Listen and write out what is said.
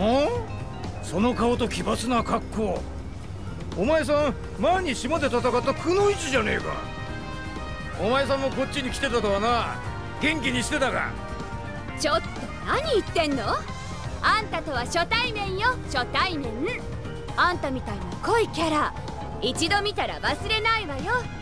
その顔と奇抜な格好、お前さん前に島で戦ったくの一じゃねえか。お前さんもこっちに来てたとはな。元気にしてたか。 ちょっと何言ってんの。あんたとは初対面よ、初対面。あんたみたいな濃いキャラ一度見たら忘れないわよ。